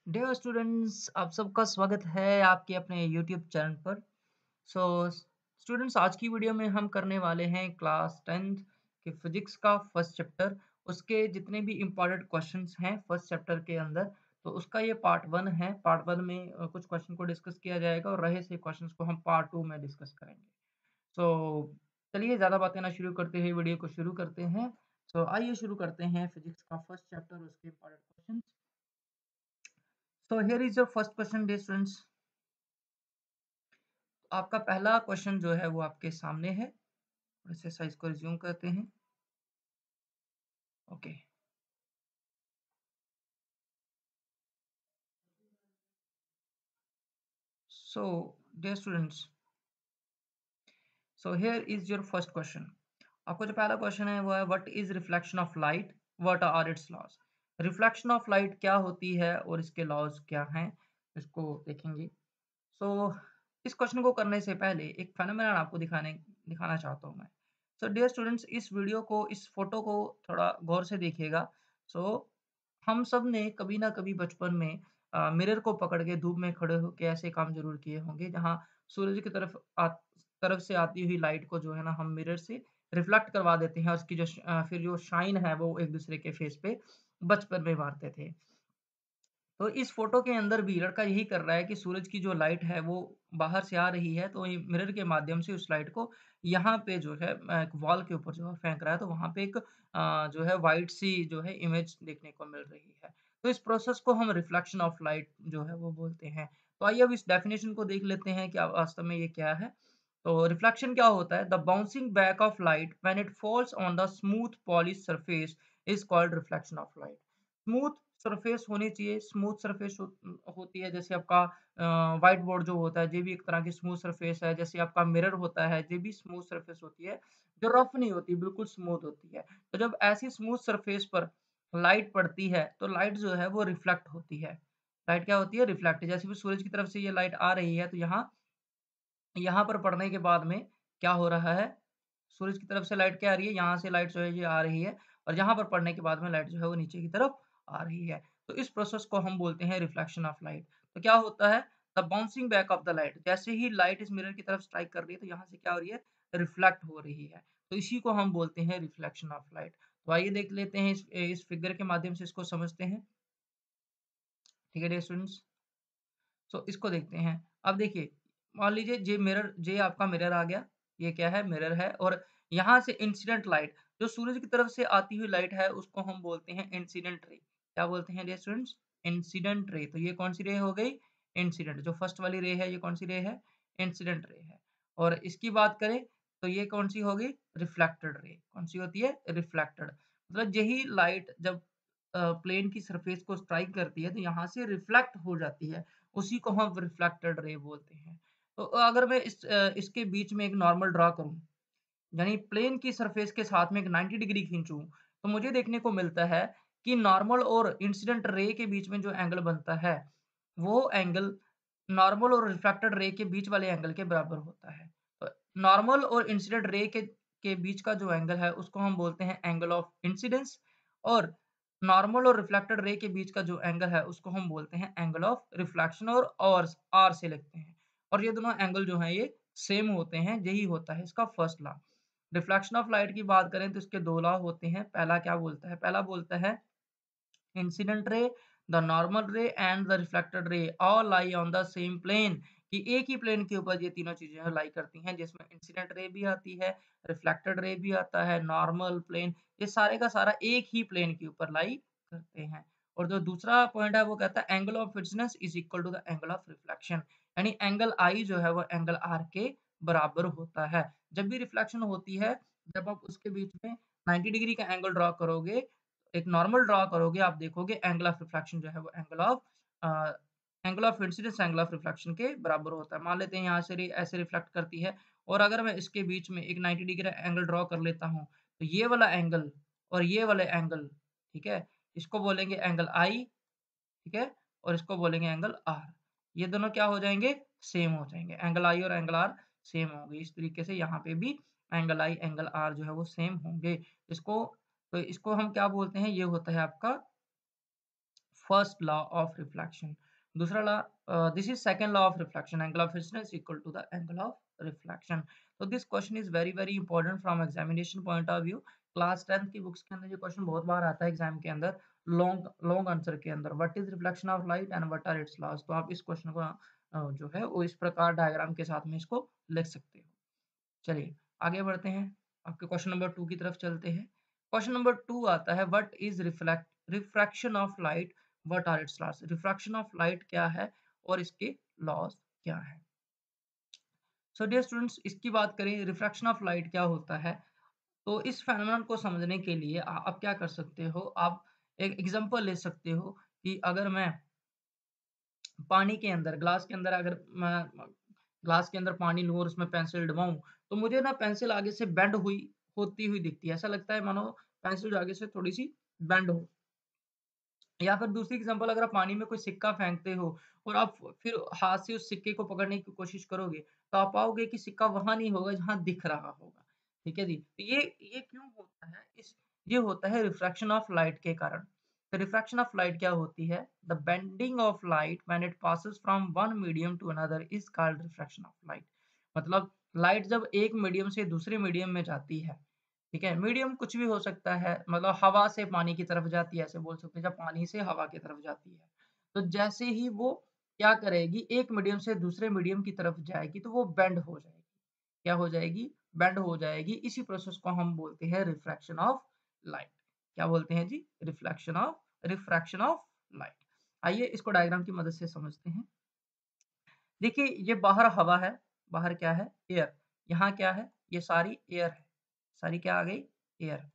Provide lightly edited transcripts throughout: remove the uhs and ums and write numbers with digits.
Dear students, आप सबका स्वागत है आपके अपने यूट्यूब चैनल पर। सो स्टूडेंट्स, आज की वीडियो में हम करने वाले हैं क्लास 10th के फिजिक्स का फर्स्ट चैप्टर। उसके जितने भी इम्पोर्टेंट क्वेश्चंस हैं फर्स्ट चैप्टर के अंदर, तो उसका ये पार्ट 1 है। पार्ट 1 में कुछ क्वेश्चन को डिस्कस किया जाएगा और रहे से क्वेश्चंस को हम पार्ट 2 में डिस्कस करेंगे। सो चलिए ज़्यादा बातें ना शुरू करते हुए वीडियो को शुरू करते हैं। सो आइए शुरू करते हैं फिजिक्स का फर्स्ट चैप्टर, उसके important question. So here is your first question dear students. आपका पहला क्वेश्चन जो है वो आपके सामने है। थोड़े-से साइज़ को रिज़्यूम करते हैं। Okay. So dear students, so here is your first question. आपका जो पहला क्वेश्चन है वो है what is reflection of light? What are its laws? Reflection of light क्या होती है और इसके लॉज़ क्या हैं? इसको देखेंगे। सो इस क्वेश्चन को करने से पहले एक फेनोमेनन आपको दिखाना चाहता हूँ मैं। सो डियर स्टूडेंट्स, इस वीडियो को, इस फ़ोटो को थोड़ा गौर से देखिएगा। सो हम सब ने कभी ना कभी बचपन में मिरर को पकड़ के धूप में खड़े होके ऐसे काम ज़रूर किए होंगे, जहाँ सूरज की तरफ से आती हुई लाइट को जो है ना हम मिरर से रिफ्लेक्ट करवा देते हैं और उसकी फिर जो शाइन है वो एक-दूसरे के फेस पे बचपन में मारते थे। तो इस फ़ोटो के अंदर भी लड़का यही कर रहा है कि सूरज की जो लाइट है वो बाहर से आ रही है, तो ये मिरर के माध्यम से उस लाइट को यहाँ पे जो है एक वॉल के ऊपर जो है फेंक रहा है, तो वहाँ पे एक जो है व्हाइट सी जो है इमेज देखने को मिल रही है। तो इस प्रोसेस को हम रिफ्लेक्शन ऑफ लाइट जो है वो बोलते हैं। तो आइए अब इस डेफिनिशन को देख लेते हैं कि वास्तव में ये क्या है। तो रिफ्लेक्शन क्या होता है? The bouncing back of light when it falls on the smooth polished surface is called reflection of light. Smooth surface होनी चाहिए, स्मूथ सरफेस होती है, जैसे आपका व्हाइट बोर्ड जो होता है, ये भी एक तरह की स्मूथ सरफेस है। जैसे आपका मिरर होता है, ये भी स्मूथ सरफेस होती है, जो रफ नहीं होती, बिल्कुल स्मूथ होती है। तो जब ऐसी स्मूथ सरफेस पर लाइट पड़ती है, तो लाइट जो है वो रिफ्लेक्ट होती है। लाइट क्या होती है? रिफ्लेक्ट। जैसे भी सूरज की तरफ से ये लाइट आ रही है, तो यहाँ यहाँ पर पड़ने के बाद में क्या हो रहा है? सूरज की तरफ से लाइट क्या आ रही है? यहाँ से लाइट जो है ये आ रही है और यहाँ पर पड़ने के बाद में लाइट जो है वो नीचे की तरफ आ रही है। तो इस प्रोसेस को हम बोलते हैं रिफ्लेक्शन ऑफ लाइट। तो क्या होता है? The bouncing back of the light. जैसे ही लाइट इस मिरर की तरफ स्ट्राइक कर रही है, तो यहाँ से क्या हो रही है? रिफ्लेक्ट हो रही है। तो इसी को हम बोलते हैं रिफ्लेक्शन ऑफ लाइट। तो आइए देख लेते हैं इस फिगर के माध्यम से इसको समझते हैं। ठीक है डियर स्टूडेंट्स? सो इसको देखते हैं। अब देखिए, मान लीजिए ये आपका मिरर आ गया। ये क्या है? मिरर है और यहाँ से इंसिडेंट लाइट, जो सूरज की तरफ से आती हुई लाइट है, उसको हम बोलते हैं इंसिडेंट रे। क्या बोलते हैं डियर स्टूडेंट्स? Incident ray. तो ये कौन-सी रे हो गई? इंसिडेंट। जो फर्स्ट वाली रे है, ये कौन-सी रे है? इंसिडेंट रे है। और इसकी बात करें, तो ये कौन-सी हो गई? Reflected ray. कौन-सी होती है? रिफ्लेक्टेड। मतलब यही लाइट जब प्लेन की सरफेस को स्ट्राइक करती है, तो यहाँ से रिफ्लेक्ट हो जाती है। उसी को हम रिफ्लेक्टेड रे बोलते हैं। तो अगर मैं इसके बीच में एक नॉर्मल ड्रा करूँ, यानी प्लेन की सरफेस के साथ में एक 90 डिग्री खींचूँ, तो मुझे देखने को मिलता है कि नॉर्मल और इंसिडेंट रे के बीच में जो एंगल बनता है, वो एंगल नॉर्मल और रिफ्लेक्टेड रे के बीच वाले एंगल के बराबर होता है। तो नॉर्मल और इंसिडेंट रे के बीच का जो एंगल है, उसको हम बोलते हैं एंगल ऑफ इंसिडेंस और नॉर्मल और रिफ्लेक्टेड रे के बीच का जो एंगल है, उसको हम बोलते हैं एंगल ऑफ रिफ्लेक्शन और आर से लिखते हैं। और ये दोनों एंगल जो हैं, ये सेम होते हैं, यही होता है इसका first law. Reflection of light की बात करें तो इसके 2 लॉ होते हैं। पहला क्या बोलता है? पहला बोलता है incident ray, the normal ray and the reflected ray all lie on the same plane, कि एक ही प्लेन के ऊपर ये तीनों चीजें लाई करती हैं, जिसमें इंसिडेंट रे भी आती है, रिफ्लेक्टेड रे भी आता है, नॉर्मल प्लेन, ये सारे का सारा एक ही प्लेन के ऊपर लाई करते हैं। और जो दूसरा पॉइंट है वो कहता है angle of incidence is equal to the angle of reflection, यानी एंगल आई जो है वो एंगल आर के बराबर होता है। जब भी रिफ्लेक्शन होती है, जब आप उसके बीच में 90 डिग्री का एंगल ड्रॉ करोगे, एक नॉर्मल ड्रॉ करोगे, आप देखोगे एंगल ऑफ रिफ्लेक्शन जो है वो angle of incidence angle of reflection के बराबर होता है। मान लेते हैं यहाँ से ऐसे रिफ्लेक्ट करती है और अगर मैं इसके बीच में एक 90 डिग्री एंगल ड्रॉ कर लेता हूँ, तो ये वाला एंगल और ये वाले एंगल, ठीक है? इसको बोलेंगे एंगल आई, ठीक है? और इसको बोलेंगे एंगल आर। ये दोनों क्या हो जाएँगे? सेम हो जाएँगे। एंगल आई और एंगल आर सेम होंगे। इस तरीके से यहाँ पे भी एंगल आई, एंगल आर जो है वो सेम होंगे। इसको तो इसको हम क्या बोलते हैं? ये होता है आपका फर्स्ट लॉ ऑफ रिफ्लेक्शन। दूसरा law, this is second law of reflection, angle of incidence equal to the angle of reflection. तो this question is very very important from examination point of view. Class 10 की books के अंदर ये question बहुत बार आता है exam के अंदर, लॉन्ग लॉन्ग आंसर के अंदर, what is reflection of light and what are its laws. तो आप इस क्वेश्चन को जो है वो इस प्रकार डायग्राम के साथ में इसको लिख सकते हो। चलिए आगे बढ़ते हैं, आपके क्वेश्चन नंबर 2 की तरफ चलते हैं। क्वेश्चन नंबर 2 आता है, what is refraction of light, what are its laws. Refraction of light क्या है और इसके लॉस क्या है। सो डियर स्टूडेंट्स, इसकी बात करें रिफ्रैक्शन ऑफ लाइट क्या होता है, तो इस फेनोमेनन को समझने के लिए आप क्या कर सकते हो, आप एक एग्जांपल ले सकते हो कि अगर मैं पानी के अंदर, ग्लास के अंदर, अगर मैं ग्लास के अंदर पानी लूँ और उसमें पेंसिल डुबाऊँ, तो मुझे ना पेंसिल आगे से बेंड हुई होती हुई दिखती है। ऐसा लगता है मानो पेंसिल जो आगे से थोड़ी-सी बेंड हो। या फिर दूसरी एग्ज़ाम्पल, अगर आप पानी में कोई सिक्का फेंकते हो और आप फिर हाथ से उस सिक्के को पकड़ने की कोशिश करोगे, तो आप पाओगे कि सिक्का वहाँ नहीं होगा जहाँ दिख रहा होगा। ठीक है जी? तो ये क्यों होता है? ये होता है रिफ्रैक्शन ऑफ लाइट के कारण। तो रिफ्रैक्शन ऑफ लाइट क्या होती है? The bending of light when it passes from one medium to another is called refraction of light. मतलब लाइट जब एक मीडियम से दूसरे मीडियम में जाती है, ठीक है? मीडियम कुछ भी हो सकता है, मतलब हवा से पानी की तरफ जाती है, ऐसे बोल सकते हैं, जब पानी से हवा की तरफ जाती है। तो जैसे ही वो क्या करेगी, एक मीडियम से दूसरे मीडियम की तरफ जाएगी, तो वो बेंड हो जाएगी। क्या हो जाएगी? बेंड हो जाएगी। इसी प्रोसेस को हम बोलते हैं रिफ्रैक्शन ऑफ लाइट। क्या बोलते हैं जी? Refraction of light. आइए इसको डायग्राम की मदद से समझते हैं। देखिए ये बाहर हवा है, बाहर क्या है? एयर। यहाँ क्या है? ये सारी एयर है। सारी क्या आ गई? एयर।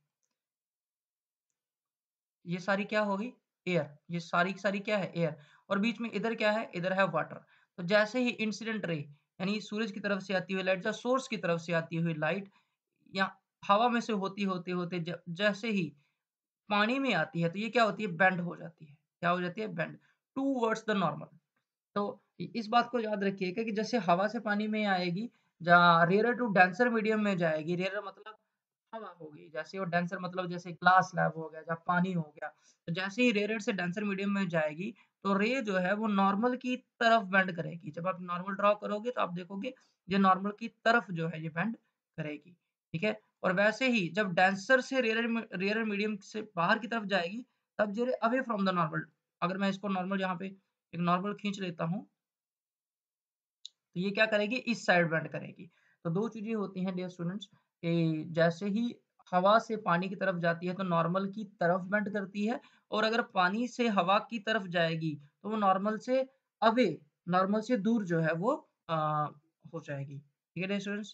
ये सारी क्या होगी? एयर। ये सारी की सारी क्या है? एयर। और बीच में इधर क्या है? इधर है वाटर। तो जैसे ही इंसिडेंट रे, यानी सूरज की तरफ से आती हुई लाइट या सोर्स की तरफ से आती हुई लाइट या हवा में से होते जैसे ही पानी में आती है, तो ये क्या होती है? बेंड हो जाती है। क्या हो जाती है? Bend towards the normal. तो इस बात को याद रखिएगा कि जैसे हवा से पानी में आएगी, जहाँ रेयर टू डेंसर मीडियम में जाएगी, रेयर मतलब हवा हो गई, जैसे वो डेंसर मतलब जैसे ग्लास स्लैब हो गया, जहाँ पानी हो गया, तो जैसे ही रेयर से डेंसर मीडियम में जाएगी, तो रे जो है वो नॉर्मल की तरफ बेंड करेगी। जब आप नॉर्मल ड्रॉ करोगे तो आप देखोगे ये नॉर्मल की तरफ जो है ये बेंड करेगी, ठीक है? और वैसे ही जब डेंसर से रेयर मीडियम से बाहर की तरफ जाएगी, तब जो है अवे फ्रॉम द नॉर्मल, अगर मैं इसको नॉर्मल यहाँ पे एक नॉर्मल खींच लेता हूँ, तो ये क्या करेगी? इस साइड बेंड करेगी। तो 2 चीज़ें होती हैं डियर स्टूडेंट्स, कि जैसे ही हवा से पानी की तरफ जाती है तो नॉर्मल की तरफ बेंड करती है, और अगर पानी से हवा की तरफ जाएगी तो वो नॉर्मल से अवे, नॉर्मल से दूर जो है वो अ, हो जाएगी। ठीक है डियर स्टूडेंट्स?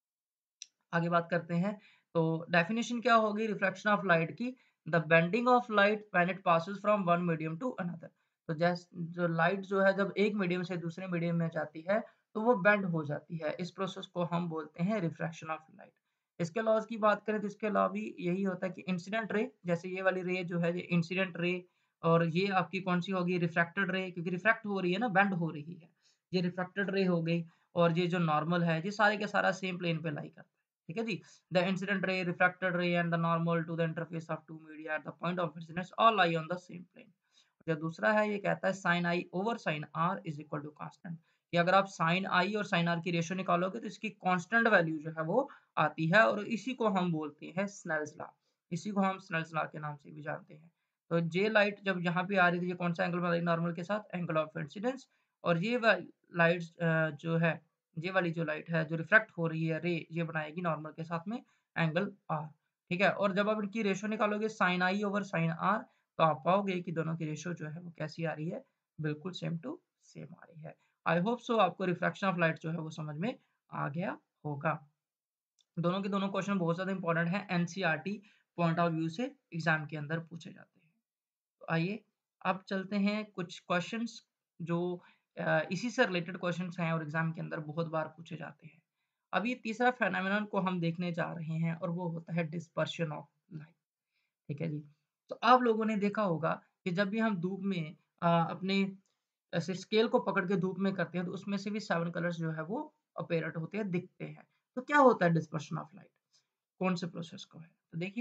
आगे बात करते हैं। तो डेफिनिशन क्या होगी रिफ्लेक्शन ऑफ लाइट की? The bending of light when it passes from one medium to another. तो जो लाइट जो है जब एक मीडियम से दूसरे मीडियम में जाती है, तो वो बेंड हो जाती है। इस प्रोसेस को हम बोलते हैं रिफ्रैक्शन ऑफ लाइट। इसके लॉज़ की बात करें तो इसके लॉ भी यही होता है कि इंसिडेंट रे, जैसे ये वाली रे जो है ये इंसिडेंट रे, और ये आपकी कौन-सी होगी? रिफ्रैक्टेड रे, क्योंकि रिफ्रैक्ट हो रही है ना, बेंड हो रही है। ये रिफ्रैक्टेड रे हो गई, और ये जो नॉर्मल है, ये सारे का सारा सेम प्लेन पे लाई करता है। ठीक है जी? The incident ray, refracted ray and the normal to the interface of two media at the point of incidence all lie on the same plane। जो दूसरा है ये कहता है sin I over sin R is equal to constant, कि अगर आप sin I और sin R की रेशियो निकालोगे तो इसकी कांस्टेंट वैल्यू जो है वो आती है, और इसी को हम बोलते हैं स्नेल्स लॉ। इसी को हम स्नेल्स लॉ के नाम से भी जानते हैं। तो जे लाइट जब यहाँ पे आ रही थी, ये कौन सा एंगल बना रही नॉर्मल के साथ? Angle of incidence. और ये वाली लाइट्स जो है, ये वाली जो लाइट है जो रिफ्रैक्ट हो रही है रे, ये बनाएगी नॉर्मल के साथ में एंगल आर। ठीक है? और जब आप इनकी रेशियो निकालोगे sine i over sine r, तो आप पाओगे कि दोनों की रेशियो जो है वो कैसी आ रही है? बिल्कुल सेम टू सेम आ रही है। आई होप सो आपको रिफ्रैक्शन ऑफ लाइट जो है वो समझ में आ गया होगा। दोनों के दोनों क्वेश्चन बहुत ज़्यादा इंपॉर्टेंट हैं, एनसीईआरटी पॉइंट ऑफ व्यू से एग्जाम के अंदर पूछे जाते हैं। तो आइए अब चलते हैं कुछ क्वेश्चंस जो इसी से रिलेटेड क्वेश्चंस हैं और एग्जाम के अंदर बहुत बार पूछे जाते हैं। अब ये तीसरा फेनोमेनन को हम देखने जा रहे हैं, और वो होता है डिस्पर्शन ऑफ लाइट। ठीक है जी? तो आप लोगों ने देखा होगा कि जब भी हम धूप में अपने ऐसे स्केल को पकड़ के धूप में करते हैं, तो उसमें से भी 7 कलर्स जो है वो अपीयरेंट होते हैं, दिखते हैं। तो क्या होता है डिस्पर्शन ऑफ लाइट? कौन से प्रोसेस को है? तो देखिए,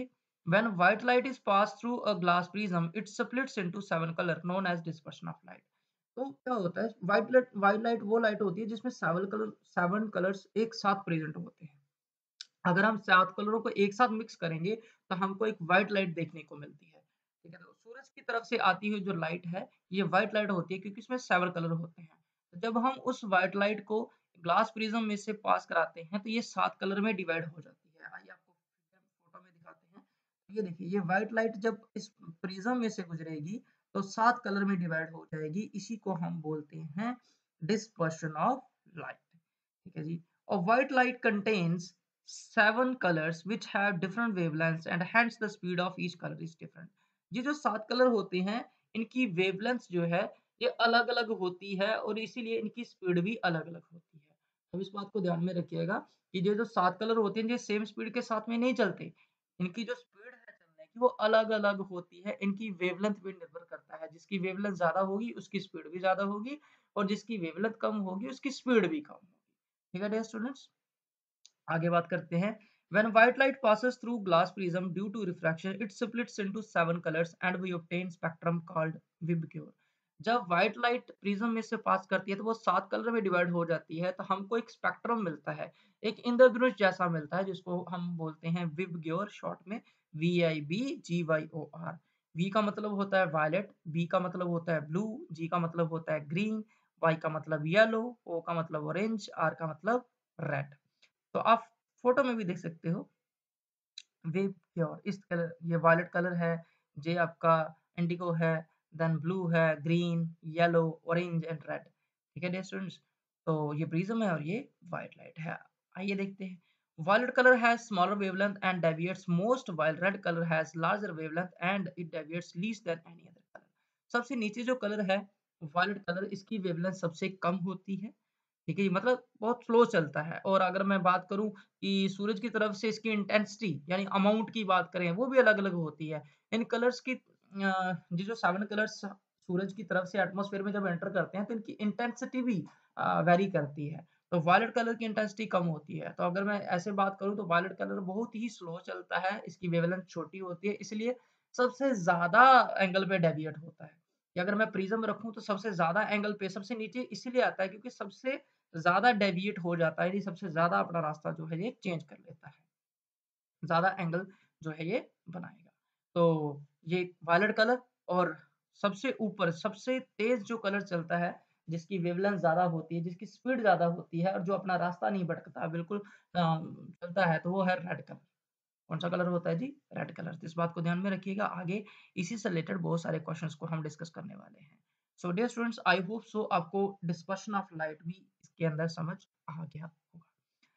When white light is passed through a glass prism, it splits into 7 color known as dispersion of light. तो क्या होता है, व्हाइट लाइट वो लाइट होती है जिसमें 7 कलर्स एक साथ प्रेजेंट होते हैं। अगर हम 7 कलरों को एक साथ मिक्स करेंगे तो हमको एक व्हाइट लाइट देखने को मिलती है। ठीक है? तो सूरज की तरफ से आती हुई जो लाइट है, ये व्हाइट लाइट होती है क्योंकि इसमें 7 कलर होते हैं। तो जब हम उस व्हाइट लाइट को ग्लास प्रिज्म में से पास कराते हैं तो ये 7 कलर में डिवाइड हो जाती है। आइए आपको फोटो में दिखाते हैं। ये देखिए, ये व्हाइट लाइट जब इस प्रिज्म में से गुजरेगी तो 7 कलर में डिवाइड हो जाएगी। इसी को हम बोलते हैं डिस्पर्शन ऑफ लाइट। ठीक है जी। और white light contains 7 colors which have different wavelengths and hence the speed of each color is different। ये जो 7 कलर होते हैं, इनकी वेवलेंथ जो है ये अलग-अलग होती है और इसीलिए इनकी स्पीड भी अलग-अलग होती है। अब इस बात को ध्यान में रखिएगा कि ये जो 7 कलर होते हैं ये सेम स्पीड के साथ में नहीं चलते। इनकी जो स्पीड है चलने की वो अलग-अलग होती है। इनकी वेवलेंथ पे निर्भर करता है। जिसकी वेवलेंथ ज़्यादा होगी उसकी स्पीड भी ज़्यादा होगी और जिसकी वेवलेंथ कम होगी उसकी स्पीड भी कम होगी। ठीक है डियर स्टूडेंट्स? आगे बात करते हैं। When white light passes through glass prism due to refraction, it splits into 7 colors and we obtain spectrum called Vibgyor। जब व्हाइट लाइट प्रिज्म में से पास करती है तो वो 7 कलर में डिवाइड हो जाती है तो हमको एक स्पेक्ट्रम मिलता है, एक इंद्रधनुष जैसा मिलता है जिसको हम बोलते हैं विबग्योर, शॉर्ट में VIBGYOR। वी का मतलब होता है वायलेट, बी का मतलब होता है ब्लू, जी का मतलब होता है ग्रीन, वाई का मतलब येलो, ओ का मतलब ऑरेंज, आर का मतलब रेड। तो आप फ़ोटो में भी देख सकते हो, वेव प्योर इस कलर, ये वायलेट कलर है, जे आपका इंडिगो है, देन ब्लू है, green, yellow, orange and red. ठीक है डियर स्टूडेंट्स? तो ये प्रिज्म है और ये व्हाइट लाइट है। आइए देखते हैं। Violet colour has smaller wavelength and deviates most while red colour has larger wavelength and it deviates least than any other colour. सबसे नीचे जो कलर है, वायलेट कलर, इसकी वेवलेंथ सबसे कम होती है। ठीक है जी, मतलब बहुत स्लो चलता है। और अगर मैं बात करूँ कि सूरज की तरफ से इसकी इंटेंसिटी यानी अमाउंट की बात करें, वो भी अलग-अलग होती है। इन कलर्स की ये जो 7 कलर्स सूरज की तरफ से एटमॉस्फेयर में जब एंटर करते हैं तो इनकी इंटेंसिटी भी वैरी करती है। तो वायलेट कलर की इंटेंसिटी कम होती है। तो अगर मैं ऐसे बात करूँ तो वायलेट कलर बहुत ही स्लो चलता है, इसकी वेवलेंथ छोटी होती है, इसलिए सबसे ज़्यादा एंगल पे डेविएट होता है। कि अगर मैं प्रिज़्म रखूँ तो सबसे ज़्यादा एंगल पे सबसे नीचे इसीलिए आता है क्योंकि सबसे ज़्यादा डेविएट हो जाता है, यानी सबसे ज़्यादा अपना रास्ता जो है ये चेंज कर लेता है। ज़्यादा एंगल जो है ये बनाएगा। तो ये वायलेट कलर और सबसे ऊपर सबसे तेज़ जो कलर चलता है, जिसकी वेवलेंथ ज़्यादा होती है, जिसकी स्पीड ज़्यादा होती है और जो अपना रास्ता नहीं भटकता बिल्कुल चलता है, तो वो है रेड कलर। कौन-सा कलर होता है जी? Red colour. तो इस बात को ध्यान में रखिएगा, आगे इसी से रिलेटेड बहुत सारे क्वेश्चंस को हम डिस्कस करने वाले हैं। So dear students, I hope so आपको डिस्पर्शन ऑफ लाइट भी इसके अंदर समझ आ गया होगा।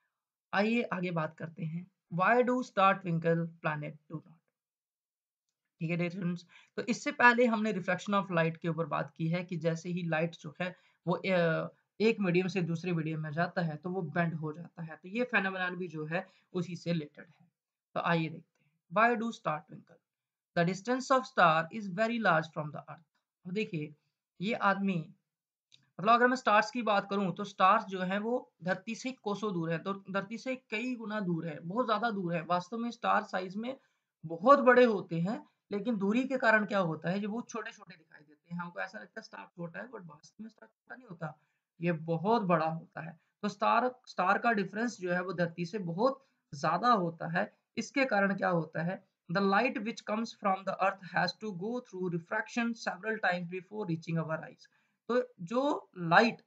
आइए आगे बात करते हैं। Why do star twinkle planet do not? ठीक है डियर स्टूडेंट्स, तो इससे पहले हमने रिफ्लेक्शन ऑफ लाइट के ऊपर बात की है कि जैसे ही लाइट जो है वो एक मीडियम से दूसरे मीडियम में जाता है तो वो बेंड हो जाता है। तो ये फेनोमेनन भी जो है उसी से रिलेटेड है। तो आइए देखते हैं। Why do star twinkle? The distance of star is very large from the earth. अब देखिए, ये आदमी, मतलब अगर मैं स्टार्स की बात करूँ तो स्टार्स जो हैं वो धरती से कोसों दूर है, तो धरती से कई गुना दूर है, बहुत ज़्यादा दूर है। वास्तव में स्टार साइज़ में बहुत बड़े होते हैं, लेकिन दूरी के कारण क्या होता है, ये बहुत छोटे-छोटे दिखाई देते हैं। हमको ऐसा लगता है स्टार छोटा है, बट वास्तव में स्टार छोटा नहीं होता, ये बहुत बड़ा होता है। तो स्टार स्टार का डिफरेंस जो है वो धरती से बहुत ज़्यादा होता है। इसके कारण क्या होता है, the light which comes from the earth has to go through refraction several times before reaching our eyes. तो जो लाइट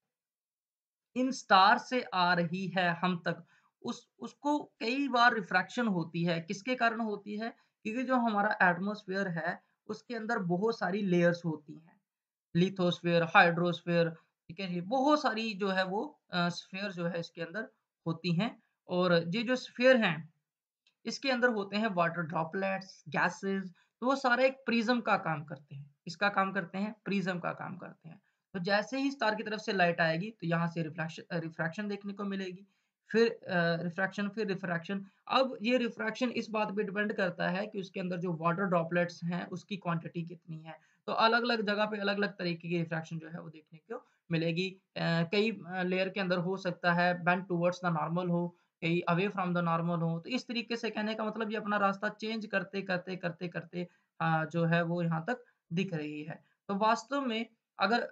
इन स्टार से आ रही है हम तक, उसको कई बार रिफ्रैक्शन होती है। किसके कारण होती है? क्योंकि जो हमारा एटमॉस्फेयर है, उसके अंदर बहुत सारी लेयर्स होती हैं। लिथोस्फेयर, हाइड्रोस्फेयर, ठीक है जी? बहुत सारी जो है वो स्फीयर जो है इसके अंदर होती हैं और ये जो स्फीयर हैं, इसके अंदर होते हैं वाटर ड्रॉपलेट्स, गैसेज़, तो वो सारे एक प्रिज़्म का काम करते हैं। किसका काम करते हैं? प्रिज़्म का काम करते हैं। तो जैसे ही स्टार की तरफ से लाइट आएगी, तो यहाँ से रिफ्रैक्शन देखने को मिलेगी। फिर रिफ्रैक्शन, फिर रिफ्रैक्शन। अब ये रिफ्रैक्शन इस बात पे डिपेंड करता है कि उसके अंदर जो वाटर ड्रॉपलेट्स हैं, उसकी क्वांटिटी कितनी है। तो अलग-अलग जगह पे अलग-अलग तरीके की रिफ्रैक्शन जो है वो देखने को मिलेगी। कई लेयर के अंदर हो सकता है बेंड टुवर्ड्स द नॉर्मल हो, कहीं अवे फ्रॉम द नॉर्मल हो। तो इस तरीके से कहने का मतलब ये अपना रास्ता चेंज करते जो है वो यहाँ तक दिख रही है। तो वास्तव में अगर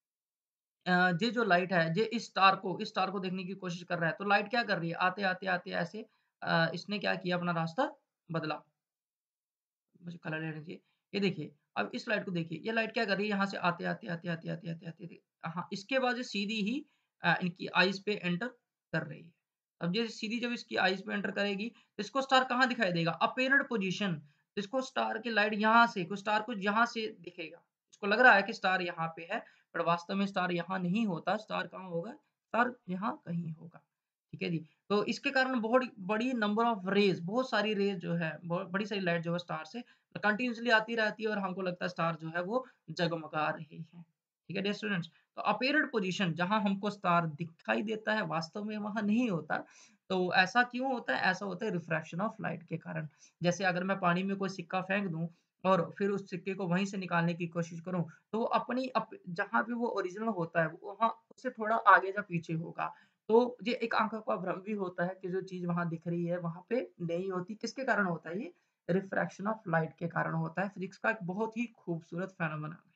ये जो लाइट है, ये इस स्टार को देखने की कोशिश कर रहा है, तो लाइट क्या कर रही है? आते ऐसे इसने क्या किया अपना रास्ता बदला। मुझे कलर लेने दीजिए। ये देखिए, अब इस लाइट को देखिए, ये लाइट क्या कर रही है यहाँ से आते, हाँ, इसके बाद ये सीधी ही इनकी आइज़ पे एंटर कर रही है। अब ये सीधी जब इसकी आइज़ पे एंटर करेगी, तो इसको स्टार कहाँ दिखाई देगा? Appeared position. इसको स्टार की लाइट यहाँ से को स्टार को यहाँ से दिखेगा। इसको लग रहा है कि स्टार यहाँ पे है, पर वास्तव में स्टार यहाँ नहीं होता, स्टार कहाँ होगा? स्टार यहाँ कहीं होगा। ठीक है जी? तो इसके कारण बहुत बड़ी नंबर ऑफ रेज़ बहुत सारी रेज़ जो है, बहुत बड़ी सारी लाइट जो है स्टार से कंटीन्यूअसली आती रहती है और हमको लगता है स्टार जो है वो जगमगा रही है। ठीक है डियर स्टूडेंट्स? तो अपीयरेड पोज़ीशन जहाँ हमको स्टार दिखाई देता है, वास्तव में वहाँ नहीं होता। तो ऐसा क्यों होता है? ऐसा होता है रिफ्रैक्शन ऑफ लाइट के कारण। जैसे अगर मैं पानी में कोई सिक्का फेंक दूँ और फिर उस सिक्के को वहीं से निकालने की कोशिश करूँ, तो वो अपनी जहाँ पे वो ओरिजिनल होता है, वहाँ उससे थोड़ा आगे या पीछे होगा। तो ये एक आँखों का भ्रम भी होता है कि जो चीज़ वहाँ दिख रही है, वहाँ पे नहीं होती। किसके कारण होता है ये? रिफ्रैक्शन ऑफ लाइट के कारण होता है। फिज़िक्स का एक बहुत ही खूबसूरत फेनोमेनन है।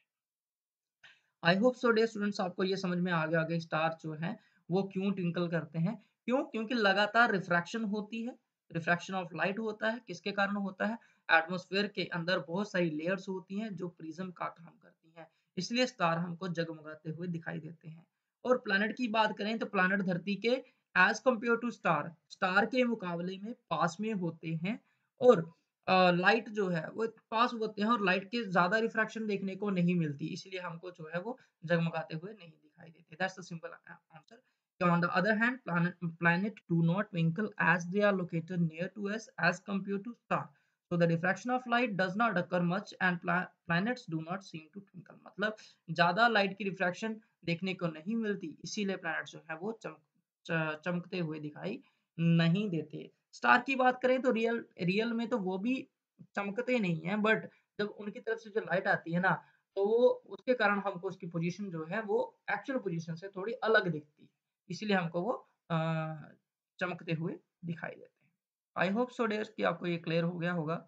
I hope so dear students आपको ये समझ में आ गया होगा स्टार जो हैं, वो क्यों ट्विंकल करते हैं। क्यों? क्योंकि लगातार रिफ्रैक्शन होती है, रिफ्रैक्शन ऑफ लाइट होता है। किसके कारण होता है? एटमॉस्फेयर के अंदर बहुत सारी लेयर्स होती हैं, जो प्रिज़्म का काम करती हैं। इसलिए स्टार हमको जगमगाते हुए दिखाई देते हैं। और प्लैनेट की बात करें तो प्लैनेट धरती के as compare to star, star के मुकाबले में पास में होते हैं और लाइट जो है वो पास होते हैं और लाइट के ज़्यादा रिफ्रैक्शन देखने को नहीं मिलती, इसलिए हमको जो है वो जगमगाते हुए नहीं दिखाई देते। That's the simple answer. On the other hand, planet do not twinkle as they are located near to us as compared to star. So the diffraction of light does not occur much and planets do not seem to twinkle. मतलब ज़्यादा light की refraction देखने को नहीं मिलती, इसीलिए planets जो है वो चमकते हुए दिखाई नहीं देते। स्टार की बात करें तो रियल रियल में तो वो भी चमकते नहीं हैं, बट जब उनकी तरफ से जो लाइट आती है ना, तो वो उसके कारण हमको उसकी पोज़ीशन जो है वो एक्चुअल पोज़ीशन से थोड़ी अलग दिखती है। इसीलिए हमको वो चमकते हुए दिखाई देते हैं। आई होप सो डियर्स कि आपको ये क्लियर हो गया होगा।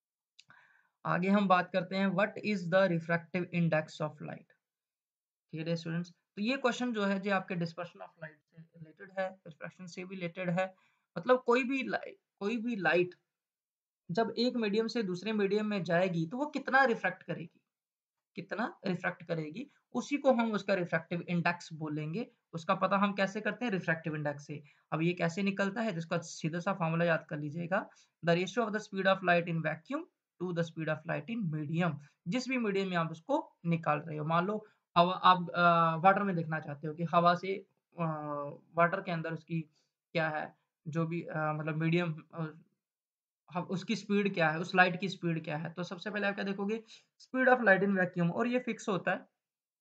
आगे हम बात करते हैं what is the refractive index of light? ठीक है डियर स्टूडेंट्स, तो ये क्वेश्चन जो है जी आपके डिस्पर्शन ऑफ लाइट से रिलेटेड है, रिफ्रैक्शन से भी रिलेटेड है। मतलब कोई भी लाइट जब एक मीडियम से दूसरे मीडियम में जाएगी, तो वो कितना रिफ्रैक्ट करेगी? कितना रिफ्रैक्ट करेगी, उसी को हम उसका रिफ्रैक्टिव इंडेक्स बोलेंगे। उसका पता हम कैसे करते हैं? रिफ्रैक्टिव इंडेक्स से। अब ये कैसे निकलता है? जिसका सीधा-सा फ़ॉर्मूला याद कर लीजिएगा। The ratio of the speed of light in vacuum to the speed of light in medium. जिस भी मीडियम में आप उसको निकाल रहे हो। मान लो हवा आप वाटर में देखना चाहते हो कि हवा से वाटर के अंदर उसकी क्या है, जो भी मतलब मीडियम हाँ, उसकी स्पीड क्या है, उस लाइट की स्पीड क्या है? तो सबसे पहले आप क्या देखोगे? Speed of light in vacuum और ये फिक्स होता है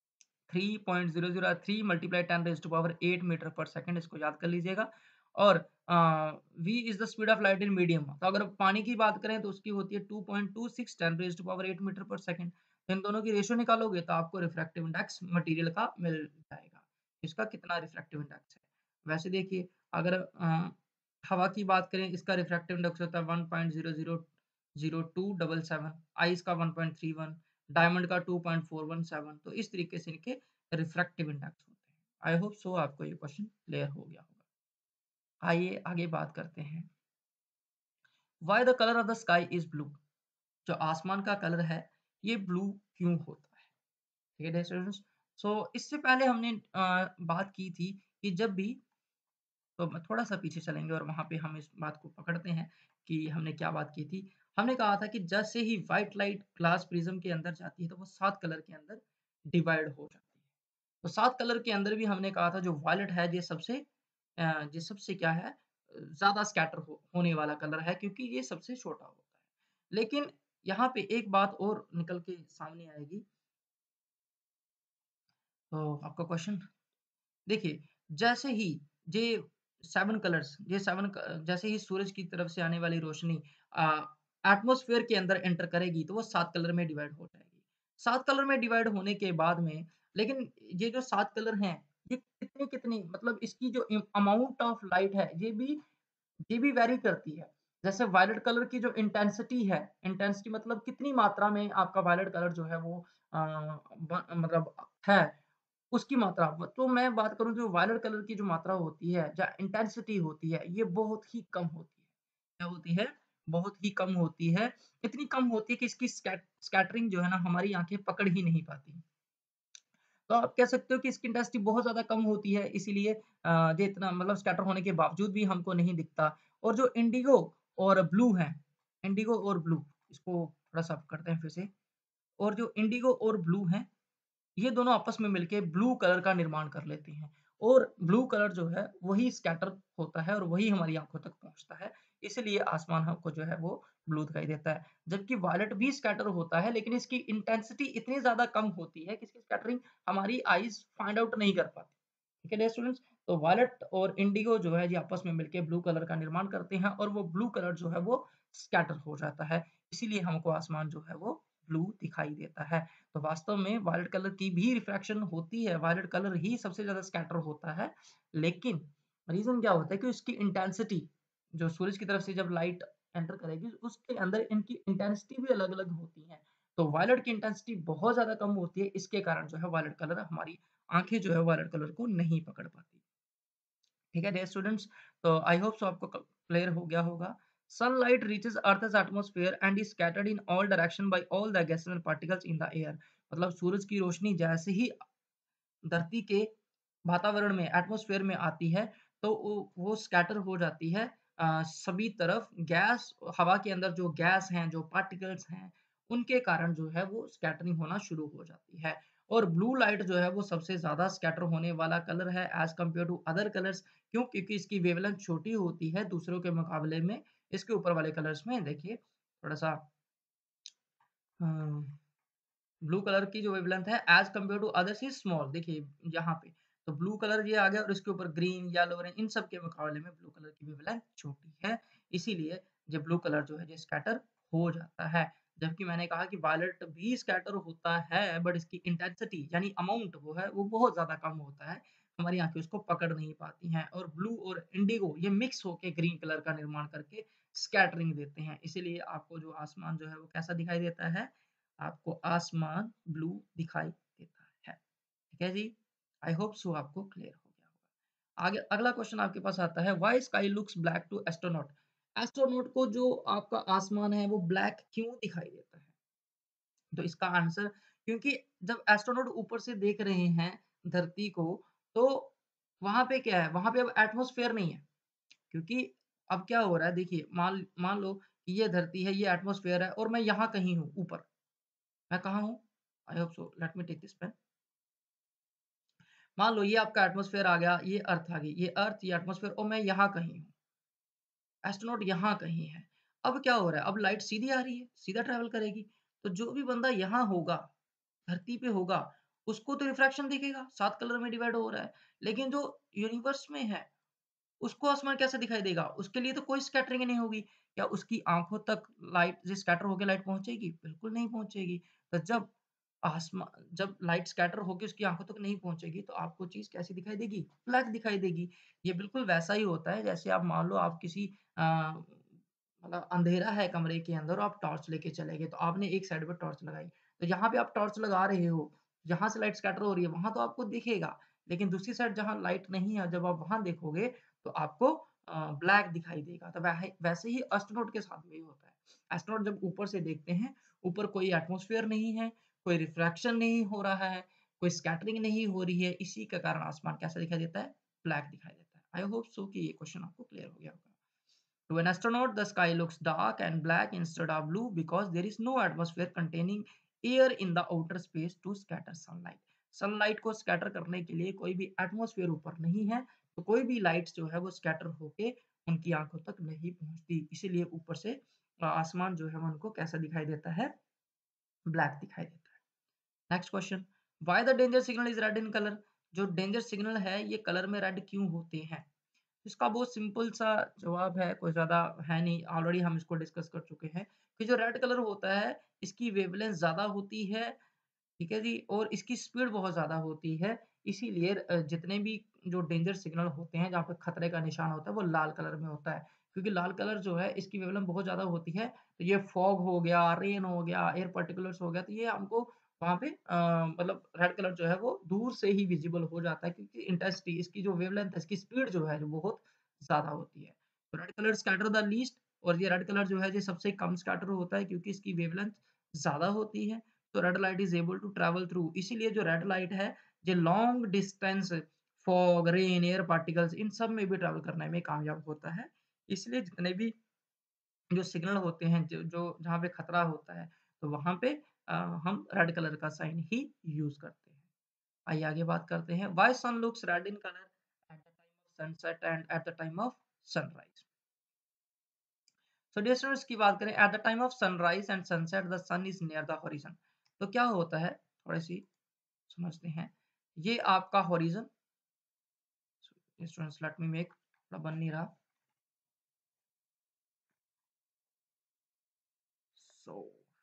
3.003 multiply 10 raised to power 8 metre पर सेकंड इसको याद कर लीजिएगा और v is the speed of light in medium तो अगर पानी की बात करें तो उसकी होती है 2.26 10 रेज़्ड टू पावर 8 मीटर पर सेकंड। तो इन दोनों की रेशियो निकालोगे तो आपको रिफ्रैक्टिव इंडेक्स मटेरियल का मिल जाएगा। इसका कितना रिफ्रैक्टिव इंडेक्स है। वैसे देखिए अगर हवा की बात करें इसका रिफ्रैक्टिव इंडेक्स होता है 1.000277 आइस का 1.31 डायमंड का 2.417 तो इस तरीके से इनके रिफ्रैक्टिव इंडेक्स होते हैं। आई होप सो आपको ये क्वेश्चन क्लियर हो गया होगा। आइए आगे बात करते हैं। Why the colour of the sky is blue? जो आसमान का कलर है ये ब्लू क्यों होता है? ठीक है स्टूडेंट्स। सो इससे पहले हमने बात की थी कि जब भी तो थोड़ा सा पीछे चलेंगे और वहां पे हम इस बात को पकड़ते हैं कि हमने क्या बात की थी। हमने कहा था कि जैसे ही व्हाइट लाइट ग्लास प्रिज्म के अंदर जाती है तो वो 7 कलर के अंदर डिवाइड हो जाती है। तो 7 कलर के अंदर भी हमने कहा था जो वायलेट है ये सबसे क्या है ज़्यादा स्कैटर होने वाला कलर है क्योंकि ये सबसे छोटा होता है। लेकिन यहाँ पे एक बात और निकल के सामने आएगी। तो आपका क्वेश्चन देखिए, जैसे ही ये 7 कलर्स ये 7 जैसे ही सूरज की तरफ से आने वाली रोशनी अ, एटमॉस्फेयर के अंदर एंटर करेगी, तो वो 7 कलर में डिवाइड हो जाएगी। 7 कलर में डिवाइड होने के बाद में लेकिन ये जो 7 कलर हैं, ये कितनी-कितनी मतलब इसकी जो अमाउंट ऑफ लाइट है, ये भी ये भी वैरी करती है। जैसे वायलेट कलर की जो इंटेंसिटी है, इंटेंसिटी मतलब कितनी मात्रा में आपका वायलेट कलर जो है वो मतलब है, उसकी मात्रा। तो मैं बात करूँ जो वायलेट कलर की जो मात्रा होती है, या इंटेंसिटी होती है, ये बहुत ही कम होती है। क्या होती है? बहुत ही कम होती है। इतनी कम होती है कि इसकी स्कैटरिंग जो है ना हमारी आँखें पकड़ ही नहीं पाती। तो आप कह सकते हो कि इसकी इंटेंसिटी बहुत ज़्यादा कम होती है, इसीलिए ये इतना मतलब स्कैटर होने के बावजूद भी हमको नहीं दिखता। और जो इंडिगो और ब्लू है, इंडिगो और ब्लू, इसको थोड़ा-सा करते हैं फिर से। और जो इंडिगो और ब्लू हैं, ये दोनों आपस में मिलके ब्लू कलर का निर्माण कर लेती हैं और ब्लू कलर जो है वही स्कैटर होता है और वही हमारी आँखों तक पहुँचता है। इसीलिए आसमान हमको जो है वो ब्लू दिखाई देता है। जबकि वायलेट भी स्कैटर होता है लेकिन इसकी इंटेंसिटी इतनी ज़्यादा कम होती है कि इसकी स्कैटरिंग हमारी आइज़ फाइंड आउट नहीं कर पाती। ठीक है डियर स्टूडेंट्स? तो वायलेट और इंडिगो जो है ये आपस में मिलके ब्लू कलर का निर्माण करते हैं और वो ब्लू कलर जो है वो स्कैटर हो जाता है। इसीलिए हमको आसमान जो है वो ब्लू दिखाई देता है। तो वास्तव में वायलेट कलर की भी रिफ्रैक्शन होती है, वायलेट कलर ही सबसे ज़्यादा स्कैटर होता है। लेकिन रीज़न क्या होता है कि उसकी इंटेंसिटी जो सूरज की तरफ से जब लाइट एंटर करेगी, उसके अंदर इनकी इंटेंसिटी भी अलग-अलग होती है। तो वायलेट की इंटेंसिटी बहुत ज़्यादा कम होती है, इसके कारण जो है वायलेट कलर हमारी आँखें जो है वायलेट कलर को नहीं पकड़ पाती। ठीक है डियर स्टूडेंट्स, तो आई होप सो आपको क्लियर हो गया होगा। Sunlight reaches earth's atmosphere and is scattered in all direction by all the gases and particles in the air. मतलब सूरज की रोशनी जैसे ही धरती के वातावरण में एटमॉस्फेयर में आती है तो वो स्कैटर हो जाती है सभी तरफ। गैस हवा के अंदर जो गैस हैं, जो पार्टिकल्स हैं, उनके कारण जो है वो स्कैटरिंग होना शुरू हो जाती है। और ब्लू लाइट जो है वो सबसे ज़्यादा स्कैटर होने वाला कलर है as compare to other colours. क्यों? क्योंकि इसकी वेवलेंथ छोटी होती है दूसरों के मुकाबले में। इसके ऊपर वाले कलर्स में देखिए थोड़ा-सा अ ब्लू कलर की जो वेवलेंथ है as compare to others is small. देखिए यहाँ पे, तो ब्लू कलर ये आ गया और इसके ऊपर ग्रीन, येलो, ऑरेंज इन सब के मुकाबले में ब्लू कलर की वेवलेंथ छोटी है। इसीलिए ये ब्लू कलर जो है ये स्कैटर हो जाता है। जबकि मैंने कहा कि वायलेट भी स्कैटर होता है बट इसकी इंटेंसिटी यानी अमाउंट वो है वो बहुत ज़्यादा कम होता है। हमारी आँखें उसको पकड़ नहीं पाती हैं और ब्लू और इंडिगो ये मिक्स होके ग्रीन कलर का निर्माण करके स्कैटरिंग देते हैं। इसीलिए आपको जो आसमान जो है वो कैसा दिखाई देता है? आपको आसमान ब्लू दिखाई देता है। ठीक है जी? आई होप सो आपको क्लियर हो गया होगा। आगे अगला क्वेश्चन आपके पास आता है why sky looks black to astronaut? Astronaut को जो आपका आसमान है वो ब्लैक क्यों दिखाई देता है? तो इसका आंसर क्योंकि जब एस्ट्रोनॉट ऊपर से देख रहे हैं धरती को, तो वहाँ पे क्या है? वहाँ पे अब एटमॉस्फेयर नहीं है। क्योंकि अब क्या हो रहा है देखिए मान मान लो कि ये धरती है, ये एटमॉस्फेयर है और मैं यहाँ कहीं हूँ ऊपर। मैं कहाँ हूँ? I hope so let me take this pen. मान लो ये आपका एटमॉस्फेयर आ गया, ये अर्थ आ गई, ये अर्थ, ये एटमॉस्फेयर और मैं यहाँ कहीं हूँ। एस्ट्रोनॉट यहाँ कहीं है। अब क्या हो रहा है? अब लाइट सीधी आ रही है, सीधा ट्रैवल करेगी। तो जो भी बंदा यहाँ होगा, धरती पे होगा, उसको तो रिफ्रैक्शन दिखेगा, 7 कलर में डिवाइड हो रहा है। लेकिन जो यूनिवर्स में है उसको आसमान कैसे दिखाई देगा? उसके लिए तो कोई स्कैटरिंग ही नहीं होगी। क्या उसकी आँखों तक लाइट जे स्कैटर होके लाइट पहुँचेगी? बिल्कुल नहीं पहुँचेगी। तो जब लाइट स्कैटर होके उसकी आँखों तक नहीं पहुँचेगी, तो आपको चीज़ कैसी दिखाई देगी? ब्लैक दिखाई देगी। ये बिल्कुल वैसा ही होता है जैसे आप मान लो आप किसी मतलब अंधेरा है कमरे के अंदर और आप टॉर्च लेके चले गए, तो आपने एक साइड पे टॉर्च लगाई। तो जहाँ पे आप टॉर्च लगा रहे हो, जहाँ से लाइट स्कैटर हो रही है, वहाँ तो आपको दिखेगा। लेकिन दूसरी साइड जहाँ लाइट नहीं है, जब आप वहाँ देखोगे तो आपको ब्लैक दिखाई देगा। तो वैसे ही एस्ट्रोनॉट के साथ में भी होता है। एस्ट्रोनॉट जब ऊपर से देखते हैं, ऊपर कोई एटमॉस्फेयर नहीं है, कोई रिफ्रैक्शन नहीं हो रहा है, कोई स्कैटरिंग नहीं हो रही है, इसी के कारण आसमान कैसा दिखाई देता है? ब्लैक दिखाई देता है। आई होप सो कि ये क्वेश्चन आपको क्लियर हो गया होगा। To an astronaut, the sky looks dark and black instead of blue because there is no atmosphere containing air in the outer space to scatter sunlight. Sunlight को scatter करने के लिए कोई भी एटमॉस्फेयर ऊपर नहीं है, तो कोई भी लाइट्स जो है वो स्कैटर होके उनकी आंखों तक नहीं पहुंचती। इसीलिए ऊपर से आसमान जो है वो उनको कैसा दिखाई देता है? ब्लैक दिखाई देता है। Next question, why the danger signal is red in colour? जो डेंजर सिग्नल है ये कलर में रेड क्यों होते हैं? इसका बहुत सिंपल सा जवाब है, कोई ज़्यादा है नहीं, ऑलरेडी हम इसको डिस्कस कर चुके हैं कि जो रेड कलर होता है, इसकी वेवलेंथ ज़्यादा होती है, ठीक है जी? और इसकी स्पीड बहुत ज़्यादा होती है, इसीलिए जितने भी जो डेंजर सिग्नल होते हैं, जहाँ पे खतरे का निशान होता है, वो लाल कलर में होता है। क्योंकि लाल कलर जो है इसकी वेवलेंथ बहुत ज़्यादा होती है, तो ये फॉग हो गया, रेन हो गया, एयर पार्टिकुलर्स हो गया, तो ये हमको वहाँ पे मतलब रेड कलर जो है वो दूर से ही विज़िबल हो जाता है क्योंकि इंटेंसिटी इसकी जो वेवलेंथ है, इसकी स्पीड जो है, जो बहुत ज़्यादा होती है। तो red colour scatter the least और ये रेड कलर जो है ये सबसे कम स्कैटर होता है क्योंकि इसकी वेवलेंथ ज़्यादा होती है। तो red light is able to travel through इसीलिए जो रेड लाइट है, ये long distance fog, rain, air particles इन सब में भी ट्रैवल करने में कामयाब होता है। इसलिए जितने भी जो सिग्नल होते हैं, जो जो जहाँ पे खतरा होता है, तो वहाँ पे हम रेड कलर का साइन ही यूज़ करते हैं। आइए आगे बात करते हैं, why sun looks red in colour at the time of sunset and at the time of sunrise. So dear students की बात करें, at the time of sunrise and sunset the sun is near the horizon. तो क्या होता है, थोड़ी-सी समझते हैं। ये आपका horizon students let me make थोड़ा बन नहीं रहा। सो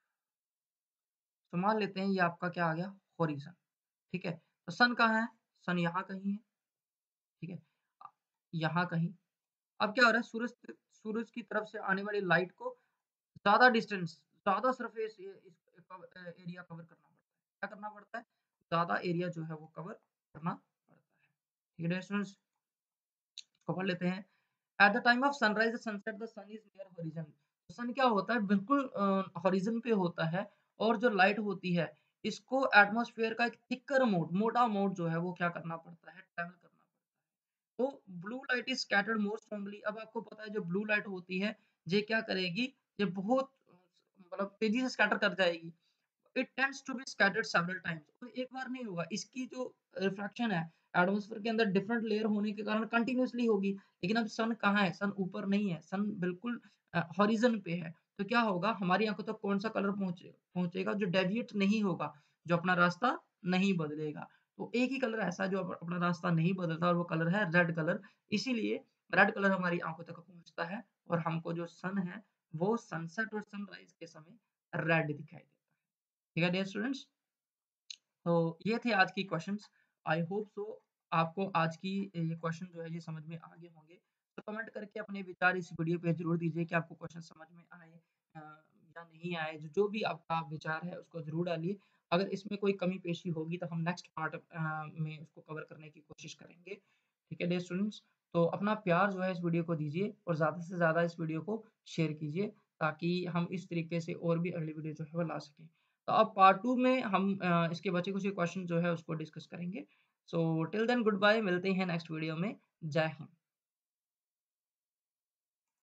तो मान लेते हैं ये आपका क्या आ गया, हॉरिज़न, ठीक है? तो सन कहाँ है? सन यहाँ कहीं है, ठीक है? अ, यहाँ कहीं। अब क्या हो रहा है, सूरज की तरफ से आने वाली लाइट को ज़्यादा डिस्टेंस, ज़्यादा सरफेस एरिया कवर करना पड़ता है। क्या करना पड़ता है? ज़्यादा एरिया जो है वो कवर करना पड़ता है। ठीक है स्टूडेंट्स, इसको पढ़ लेते हैं। At the time of sunrise and sunset the sun is near horizon. Sun क्या होता है, बिल्कुल हॉरिज़न पे होता है और जो लाइट होती है, इसको एटमॉस्फेयर का एक थिकर मोड, मोटा मोड जो है वो क्या करना पड़ता है, ट्रैवल करना पड़ता है। तो blue light is scattered more strongly. अब आपको पता है जो ब्लू लाइट होती है, ये क्या करेगी, ये बहुत मतलब तेज़ी से स्कैटर कर जाएगी। It tends to be scattered several times. तो एक बार नहीं होगा, इसकी जो रिफ्रैक्शन है एटमॉस्फेयर के अंदर डिफरेंट लेयर होने के कारण कंटिन्यूअसली होगी। लेकिन अब सन कहाँ है? सन ऊपर नहीं है, सन बिल्कुल हॉरिज़न पे है। तो क्या होगा, हमारी आँखों तक कौन-सा कलर पहुँचेगा जो डेविएट नहीं होगा, जो अपना रास्ता नहीं बदलेगा। तो एक ही कलर ऐसा है जो अपना रास्ता नहीं बदलता और वो कलर है रेड कलर। इसीलिए रेड कलर हमारी आँखों तक पहुँचता है और हमको जो सन है, वो सनसेट और सनराइज़ के समय रेड दिखाई देता है। ठीक है डियर स्टूडेंट्स, तो ये थे आज की क्वेश्चंस। आई होप सो आपको आज की ये क्वेश्चन जो है ये समझ में आ गए होंगे। तो कमेंट करके अपने विचार इस वीडियो पे ज़रूर दीजिए कि आपको क्वेश्चन समझ में आए या नहीं आए। जो जो भी आपका विचार है उसको ज़रूर डालिए। अगर इसमें कोई कमी पेशी होगी तो हम नेक्स्ट पार्ट में उसको कवर करने की कोशिश करेंगे। ठीक है डियर स्टूडेंट्स, तो अपना प्यार जो है इस वीडियो को दीजिए और ज़्यादा से ज़्यादा इस वीडियो को शेयर कीजिए ताकि हम इस तरीके से और भी अगली वीडियो जो है वो ला सकें। तो अब पार्ट 2 में हम इसके बचे कुछ क्वेश्चन जो है उसको डिस्कस करेंगे। So till then goodbye, मिलते हैं नेक्स्ट वीडियो में। जय हिंद।